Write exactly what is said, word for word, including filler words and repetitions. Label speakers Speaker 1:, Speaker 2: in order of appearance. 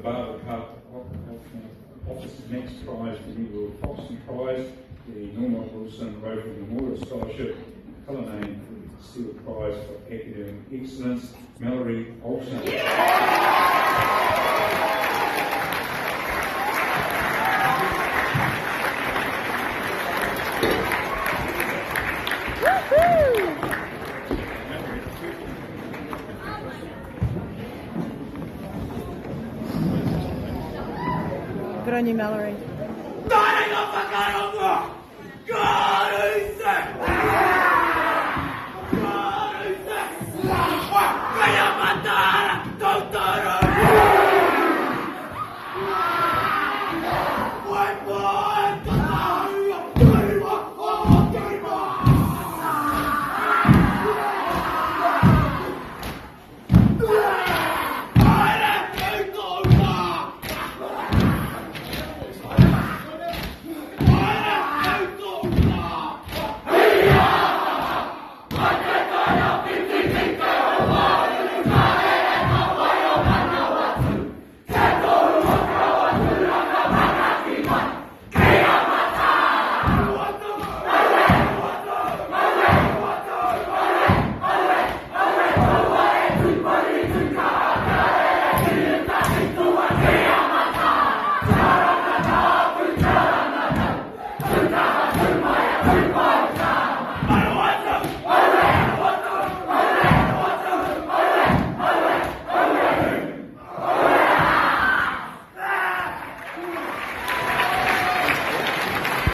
Speaker 1: Barber Cup Office next prize, the New World Foxton Prize, the Norma Wilson Rotary Memorial Scholarship, Cullinane Steel Prize for Academic Excellence, Mallory Olsen.
Speaker 2: Good on you, Mallory.
Speaker 3: God!